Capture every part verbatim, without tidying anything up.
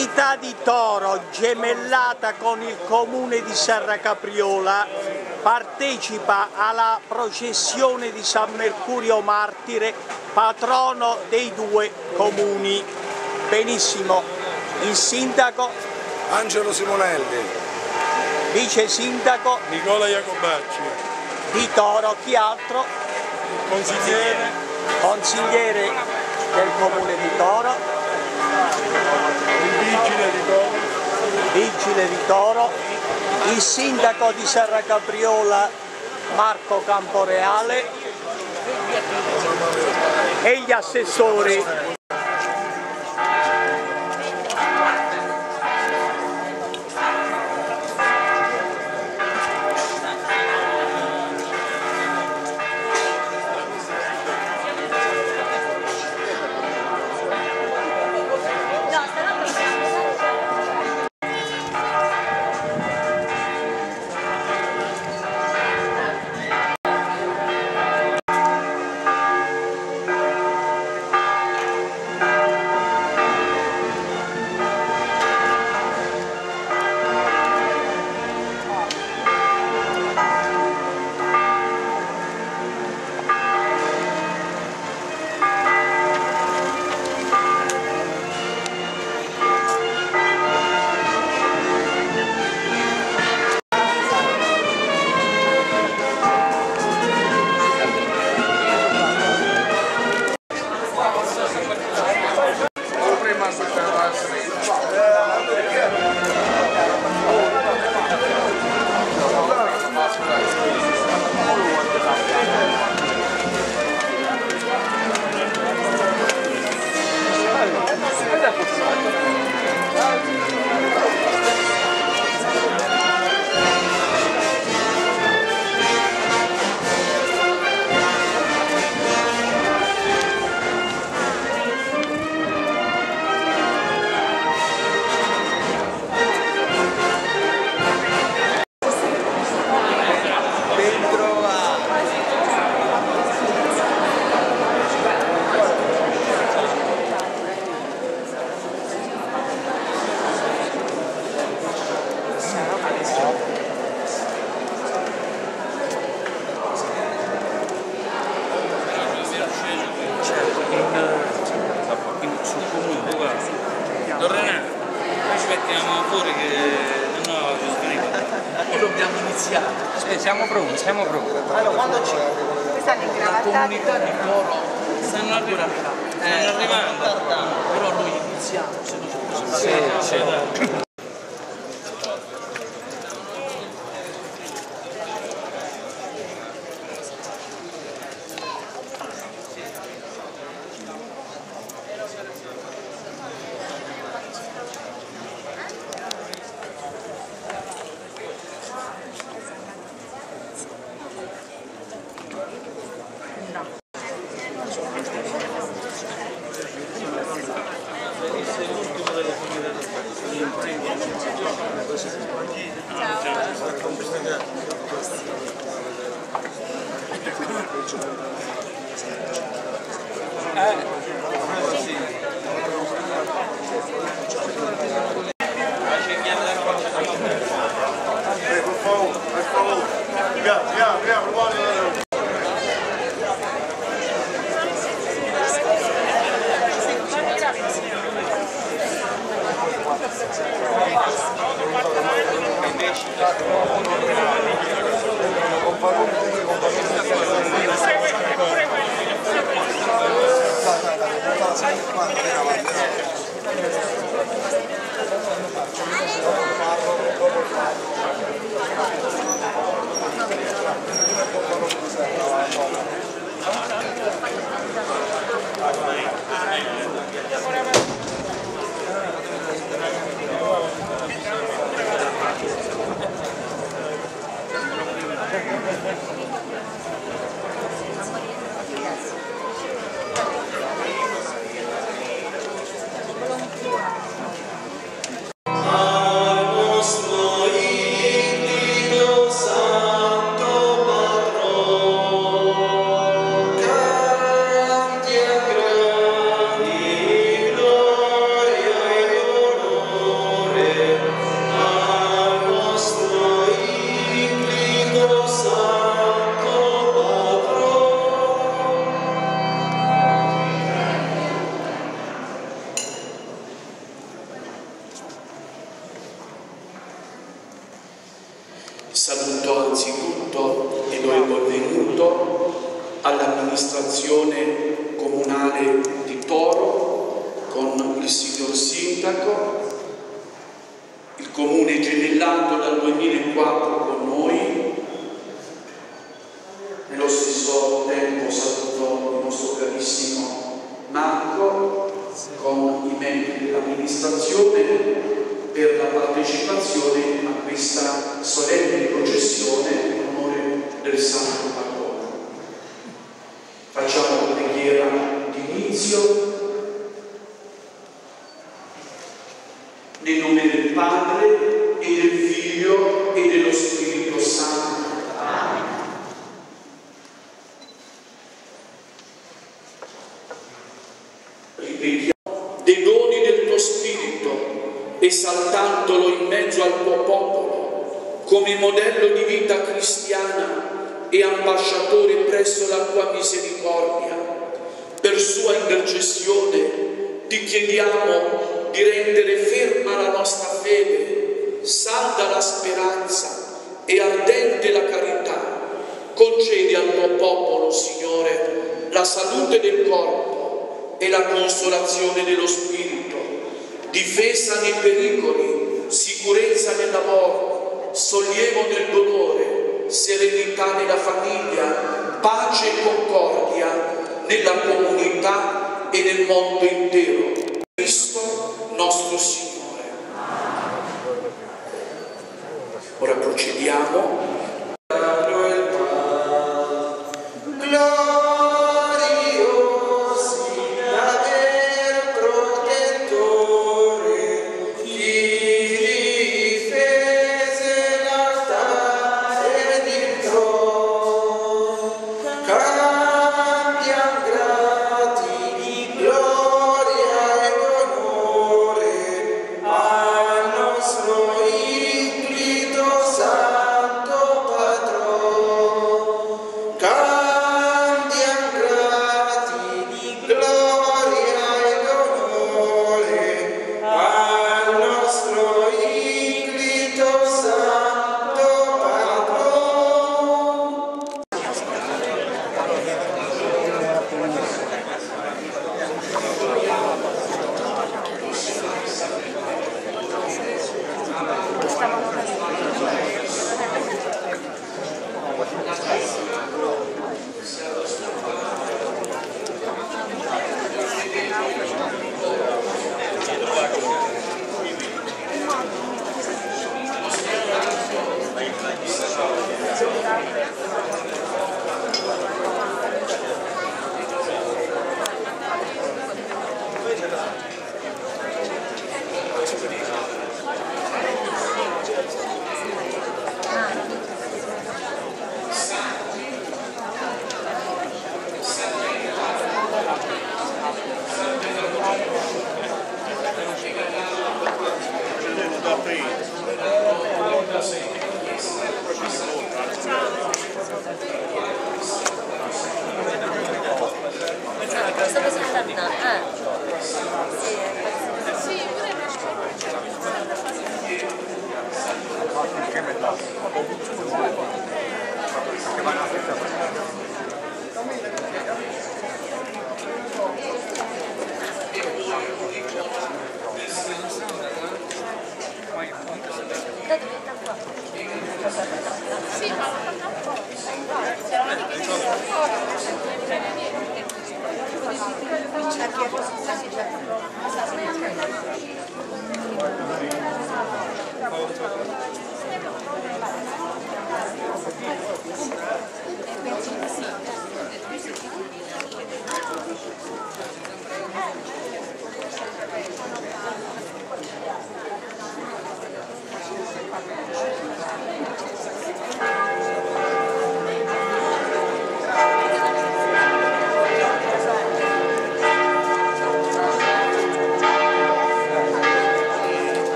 Trinità di Toro, gemellata con il comune di Serra Capriola, partecipa alla processione di San Mercurio Martire, patrono dei due comuni. Benissimo. Il sindaco? Angelo Simonelli. Vice sindaco? Nicola Iacobacci. Di Toro. Chi altro? Consigliere? Consigliere del comune di Toro. Il vigile di Toro. Vigile di Toro. Il sindaco di Serra Capriola Marco Camporeale e gli assessori. Dobbiamo iniziare. Aspetta, siamo pronti, siamo pronti. Allora, quando ci la comunità di Toro stanno arrivando, stanno arrivando. Però noi iniziamo, se non ci Sì, sì. Saluto anzitutto e do il benvenuto all'amministrazione comunale di Toro con il signor Sindaco, il comune gemellato dal duemilaquattro con noi. Nello stesso tempo saluto il nostro carissimo Marco con i membri dell'amministrazione per la partecipazione a questa solenne processione in onore del Santo Patrono. Facciamo la preghiera d'inizio. Nel nome del Padre e del Figlio e dello Spirito Santo. Amen. Ripetiamo dei doni del tuo Spirito, esaltandolo in mezzo al tuo popolo come modello di vita cristiana e ambasciatore presso la tua misericordia. Per sua intercessione ti chiediamo di rendere ferma la nostra fede, salda la speranza e ardente la carità. Concedi al tuo popolo, Signore, la salute del corpo e la consolazione dello spirito, difesa nei pericoli, sicurezza nel lavoro, sollievo nel dolore, serenità nella famiglia, pace e concordia nella comunità e nel mondo intero. Cristo nostro Signore. Ora procediamo.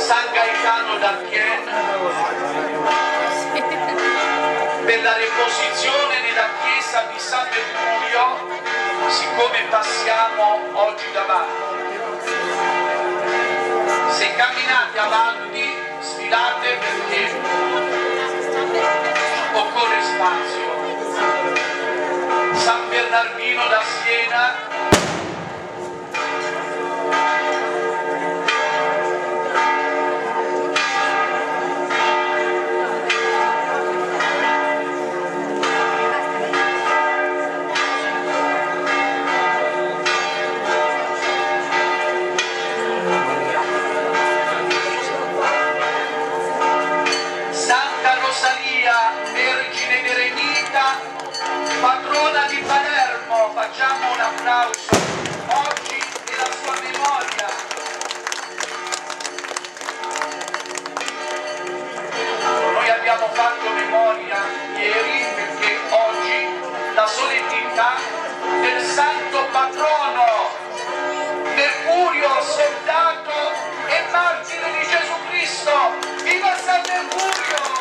San Gaetano d'Archien per la reposizione nella chiesa di San Mercurio, siccome passiamo oggi davanti. Se camminate avanti, sfilate perché occorre spazio. San Bernardino da Siena, patrona di Palermo, facciamo un applauso oggi nella sua memoria. Noi abbiamo fatto memoria ieri perché oggi la solennità del santo patrono Mercurio, soldato e martire di Gesù Cristo. Viva San Mercurio!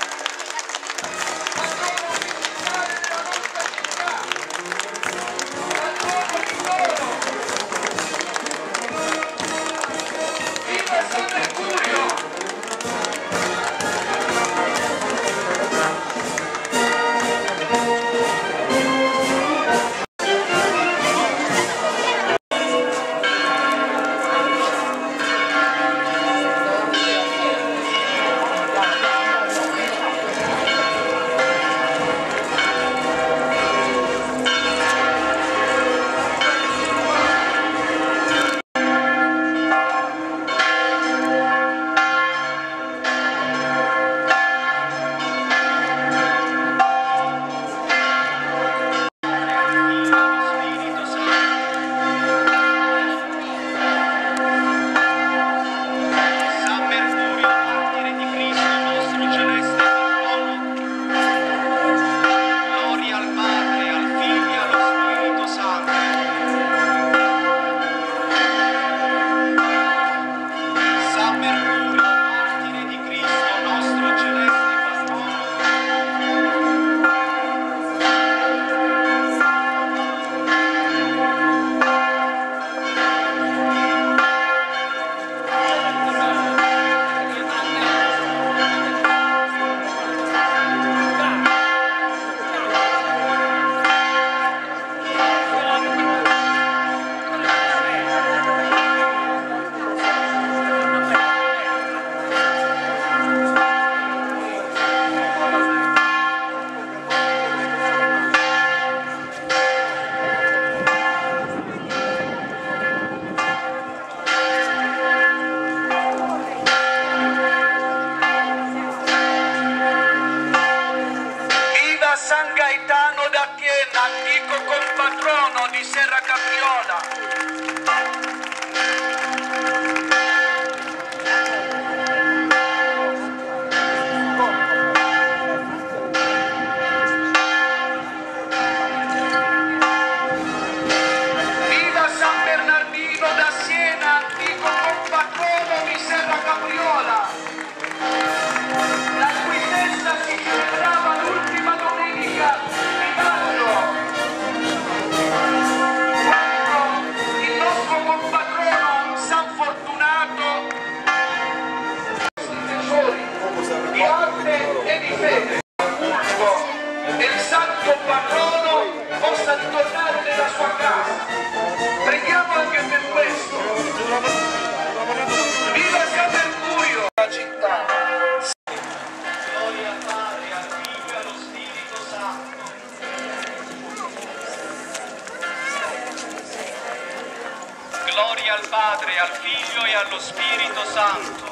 San Gaetano d'Archien, antico compatrono di Serra Capriola. Viva San Bernardino da Siena, antico compatrono di Serra Capriola, la cui festa si celebrava l'ultima domenica di maggio, quando il nostro compatrono San Fortunato, difensori di arte e di fede, culto del santo patrono, possa ritornare nella sua casa. Preghiamo anche per questo. Viva San Mercurio, la città. Gloria al Padre, al Figlio e allo Spirito Santo. Gloria al Padre, al Figlio e allo Spirito Santo.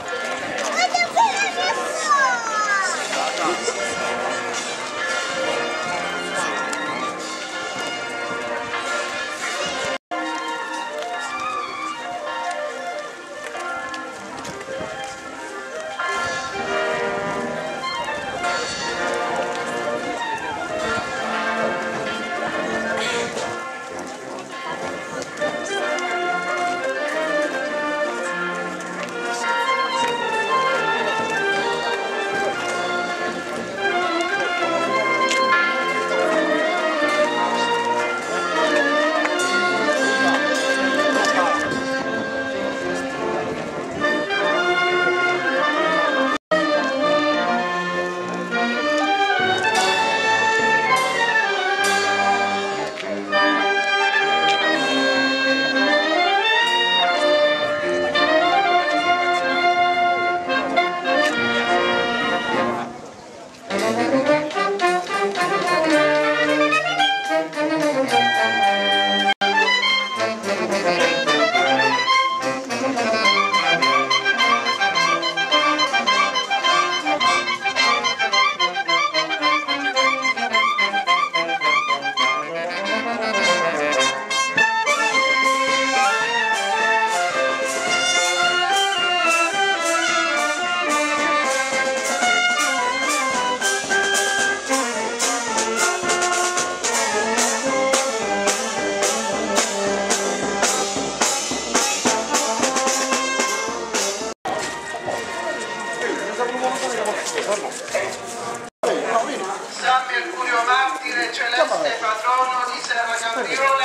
San Mercurio Martire, celeste patrono di Serra Capriola.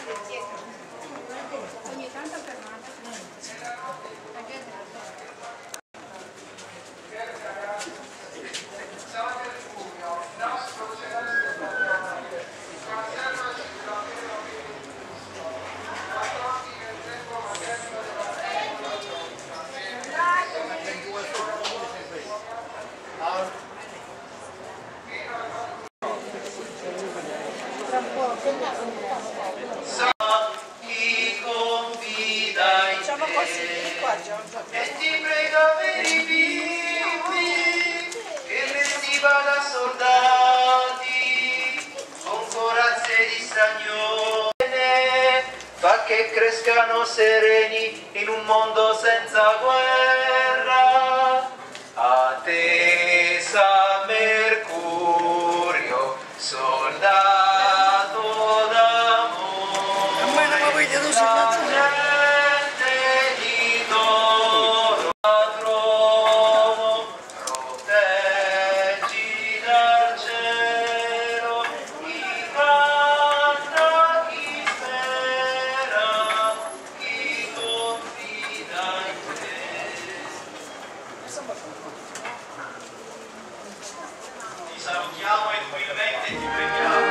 Chi confida in te e ti prega per i bimbi che vestiva da soldati con corazze di stagnone, fa che crescano sereni in un mondo senza guerra. A te San Mercurio, soldato salutiamo e umilmente ti preghiamo.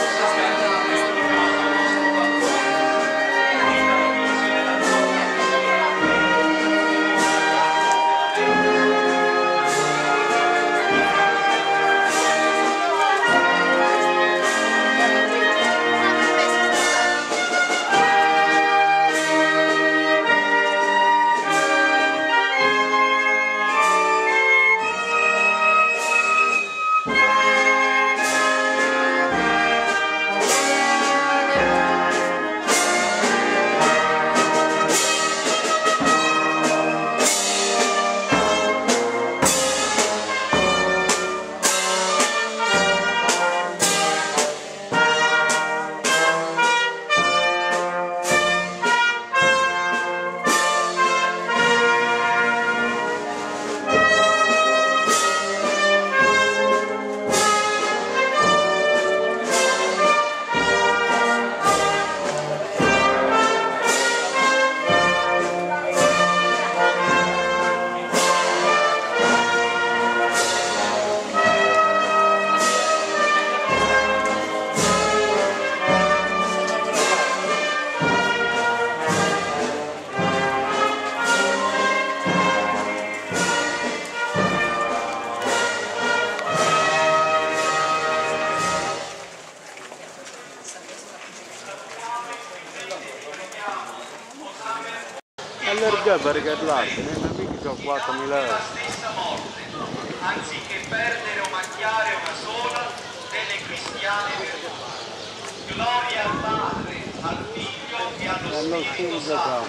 Allargare per ricardarti, ne amici sono quattromila euro. Anziché perdere o macchiare una sola delle cristiane virtù. Gloria al Padre, al Figlio e allo Spirito Santo.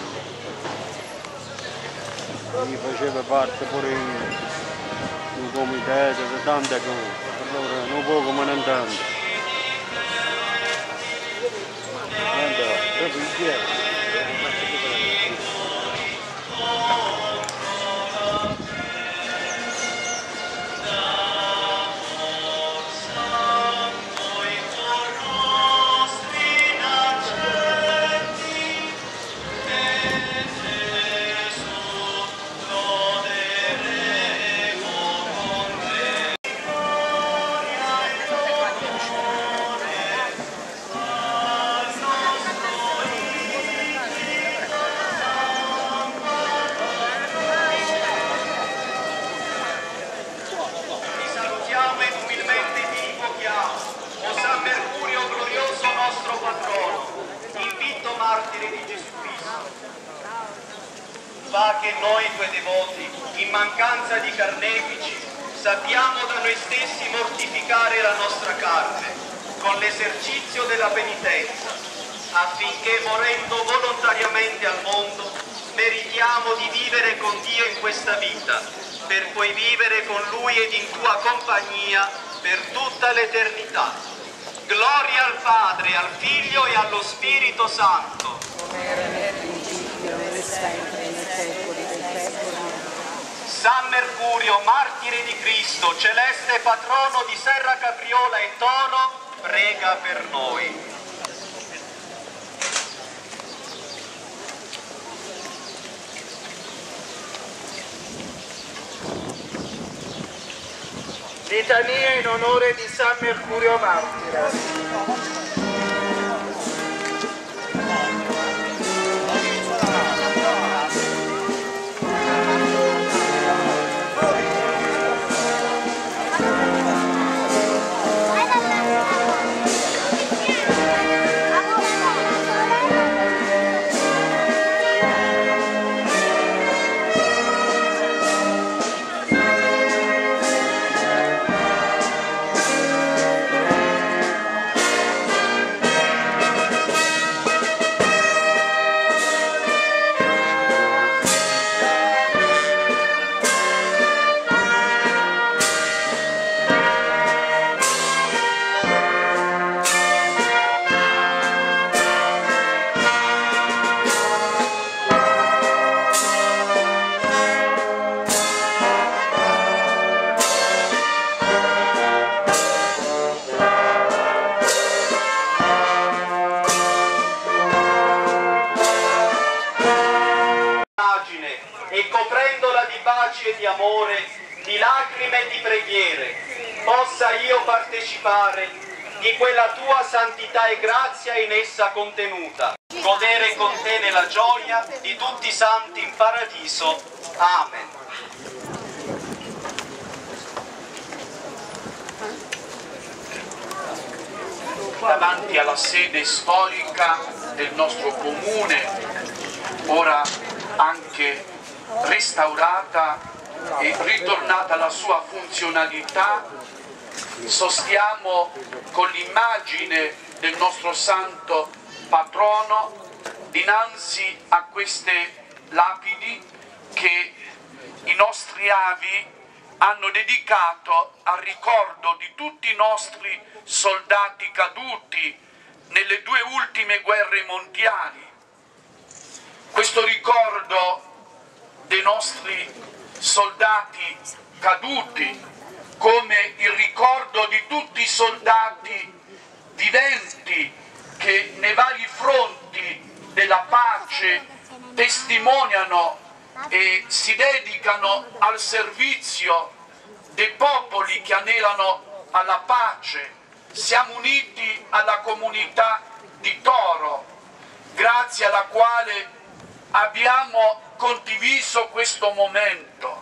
Io facevo parte pure in un comitato di tante cose, allora non poco ma non tanto. Andava, proprio il diavolo. Fa che noi tuoi devoti, in mancanza di carnefici, sappiamo da noi stessi mortificare la nostra carne con l'esercizio della penitenza, affinché morendo volontariamente al mondo meritiamo di vivere con Dio in questa vita, per poi vivere con Lui ed in tua compagnia per tutta l'eternità. Gloria al Padre, al Figlio e allo Spirito Santo. Come era nel principio, ora e sempre, nei secoli dei secoli. San Mercurio, martire di Cristo, celeste patrono di Serra Capriola e Toro, prega per noi. Litania in onore di San Mercurio martire. E coprendola di baci e di amore, di lacrime e di preghiere, possa io partecipare di quella tua santità e grazia in essa contenuta, godere con te nella gioia di tutti i santi in paradiso. Amen. Davanti alla sede storica del nostro comune, ora anche restaurata e ritornata alla sua funzionalità, sostiamo con l'immagine del nostro santo patrono dinanzi a queste lapidi che i nostri avi hanno dedicato al ricordo di tutti i nostri soldati caduti nelle due ultime guerre mondiali. Questo ricordo dei nostri soldati caduti, come il ricordo di tutti i soldati viventi che nei vari fronti della pace testimoniano e si dedicano al servizio dei popoli che anelano alla pace. Siamo uniti alla comunità di Toro, grazie alla quale abbiamo condiviso questo momento.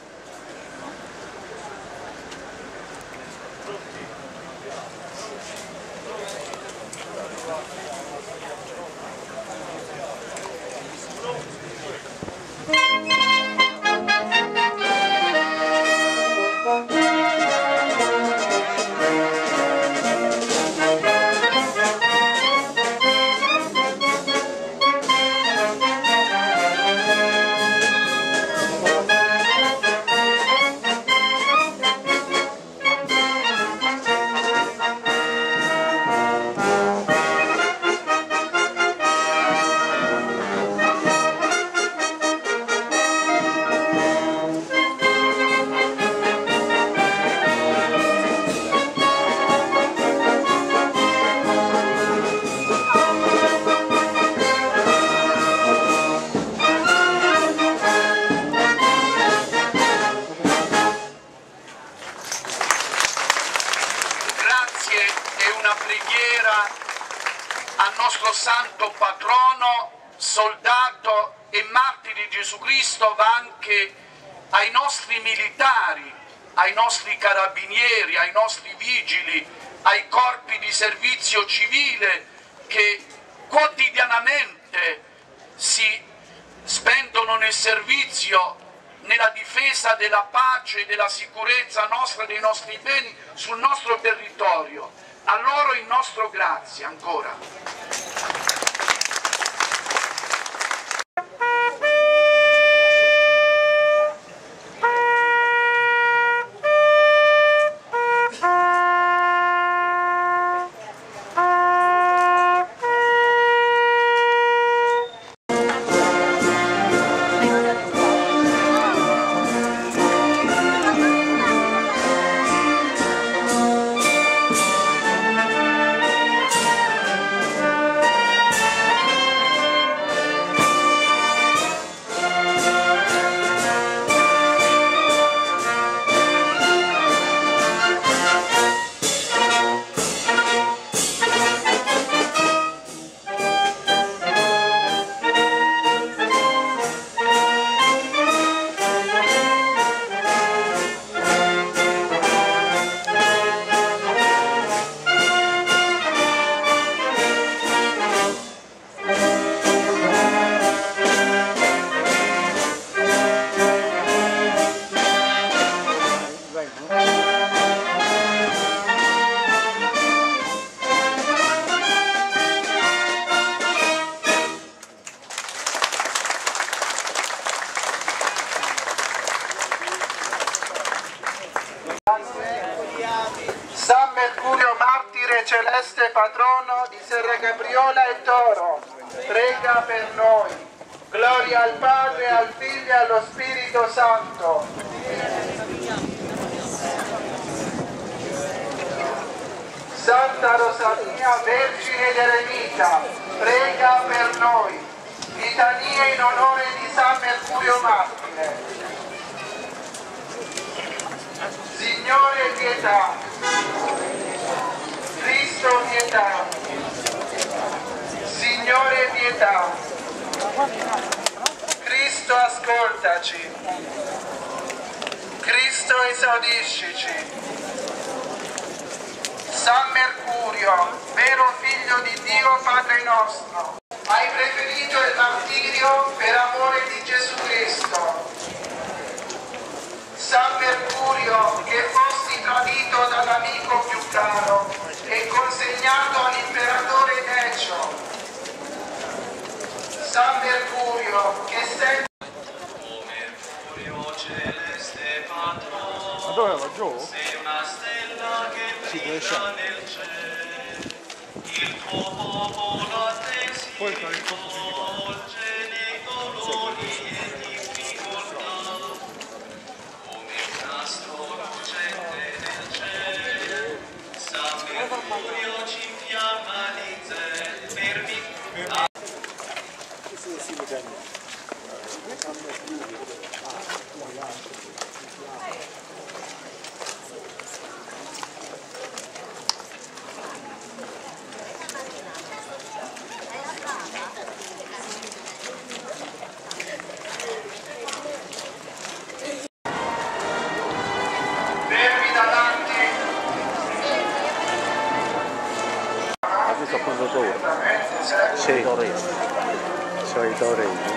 Al nostro santo patrono, soldato e martire di Gesù Cristo, va anche ai nostri militari, ai nostri carabinieri, ai nostri vigili, ai corpi di servizio civile che quotidianamente si spendono nel servizio, nella difesa della pace e della sicurezza nostra e dei nostri beni sul nostro territorio. A loro il nostro grazie ancora. celeste patrono di Serra Capriola e Toro, prega per noi. Gloria al Padre, al Figlio e allo Spirito Santo. Santa Rosalia, Vergine ed Eremita, prega per noi. Litanie in onore di San Mercurio Martire. Signore pietà. Cristo pietà. Signore pietà. Cristo ascoltaci. Cristo esaudiscici. San Mercurio, vero figlio di Dio Padre nostro, hai preferito il martirio per amore di Gesù Cristo. San Mercurio, che fosti tradito dall'amico più caro e consegnato all'imperatore Decio. San Mercurio, che sei... O Mercurio celeste patrono, Ma dove va giù? sei una stella che brilla nel cielo, il tuo popolo a te si rivolge nei dolori e difficoltà, come un astro lucente nel cielo, San Mercurio ci infiamma di zelo, fermi. Fermi davanti. Ma tu sei fondatore? Sì. Sono i torrenti.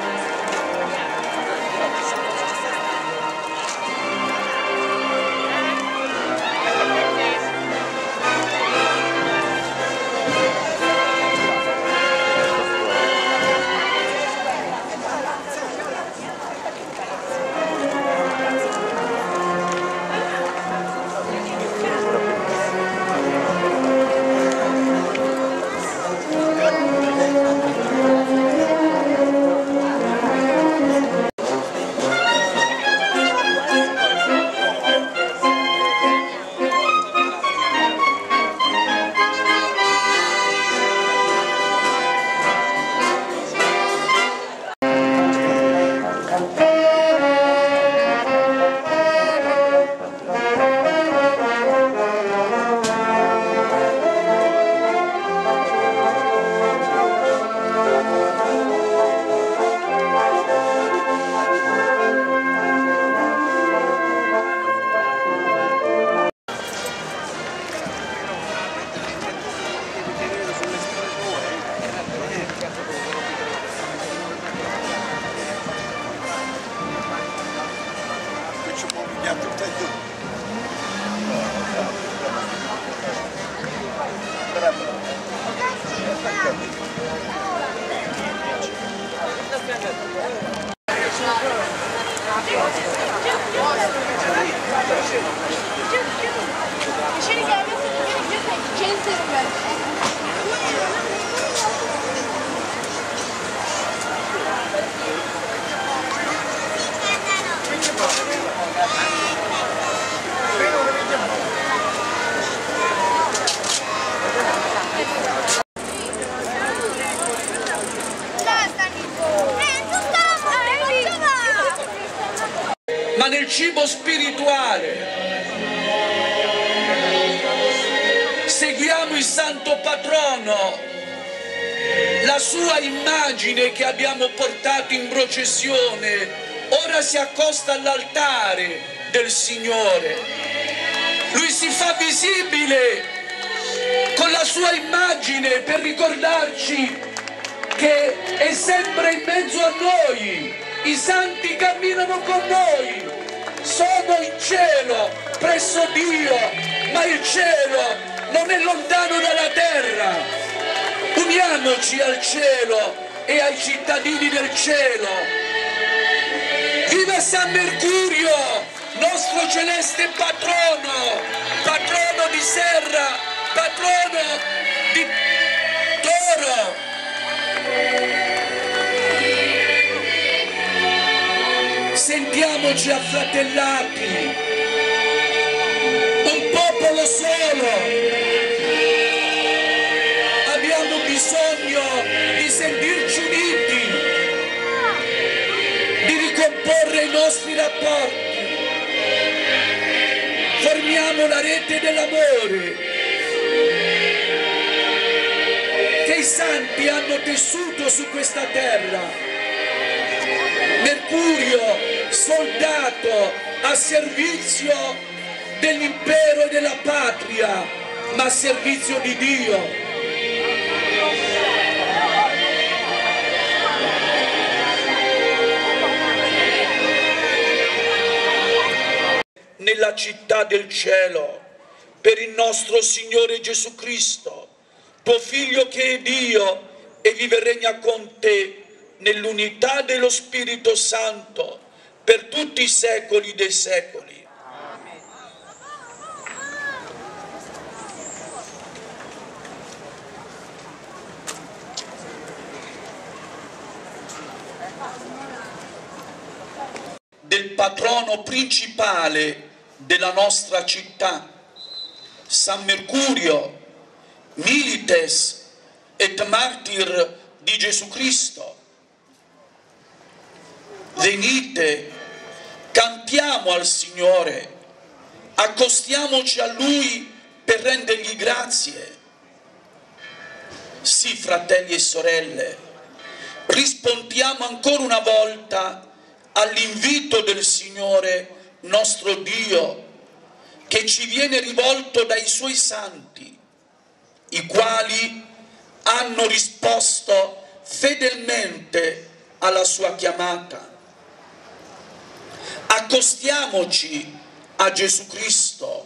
Ma nel cibo spirituale seguiamo il Santo Patrono, la sua immagine che abbiamo portato in processione, ora si accosta all'altare del Signore. Lui si fa visibile con la sua immagine per ricordarci che è sempre in mezzo a noi. I santi camminano con noi, sono in cielo, presso Dio, ma il cielo non è lontano dalla terra. Uniamoci al cielo e ai cittadini del cielo. Viva San Mercurio, nostro celeste patrono, patrono di Serra patrono di Toro. Sentiamoci affratellati, un popolo solo. Abbiamo bisogno di sentirci uniti, di ricomporre i nostri rapporti. Formiamo la rete dell'amore che i santi hanno tessuto su questa terra. Mercurio, soldato a servizio dell'impero e della patria, ma a servizio di Dio. Nella città del cielo, per il nostro Signore Gesù Cristo, tuo Figlio che è Dio e vive e regna con te nell'unità dello Spirito Santo per tutti i secoli dei secoli. Amen. Del patrono principale della nostra città, San Mercurio, milites et martir di Gesù Cristo. Venite, cantiamo al Signore, accostiamoci a Lui per rendergli grazie. Sì, fratelli e sorelle, rispondiamo ancora una volta all'invito del Signore nostro Dio, che ci viene rivolto dai Suoi santi, i quali hanno risposto fedelmente alla Sua chiamata. Accostiamoci a Gesù Cristo.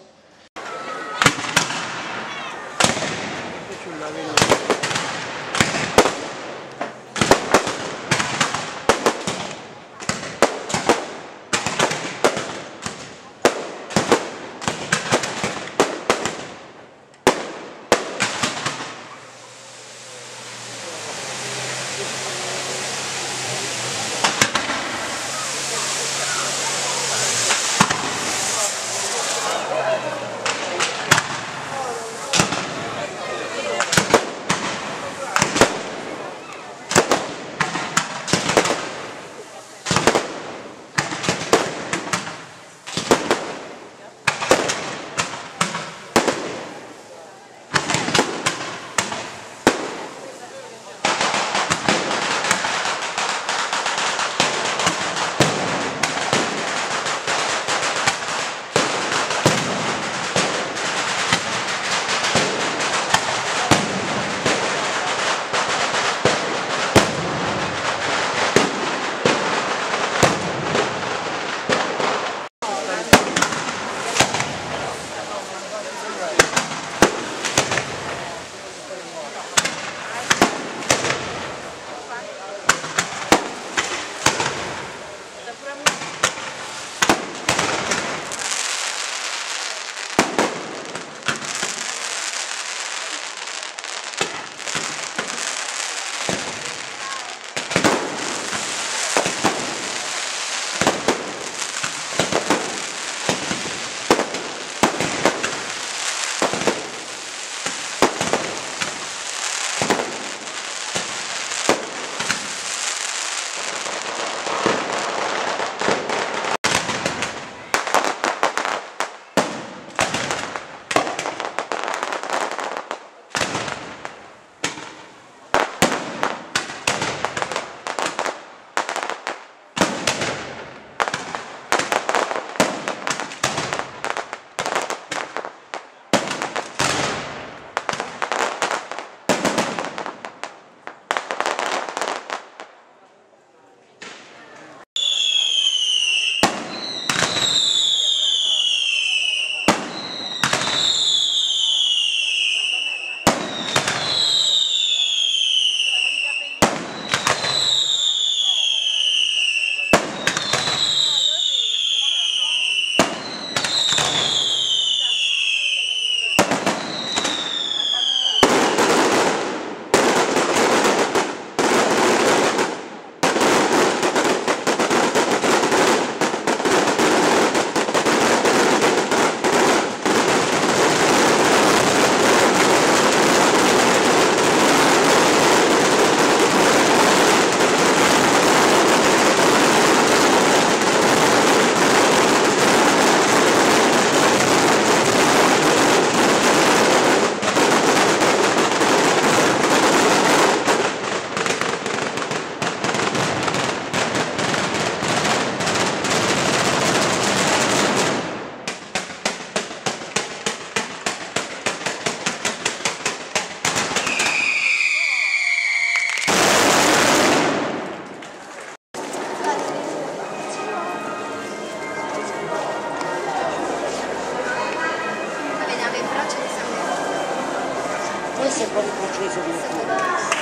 sempre il processo di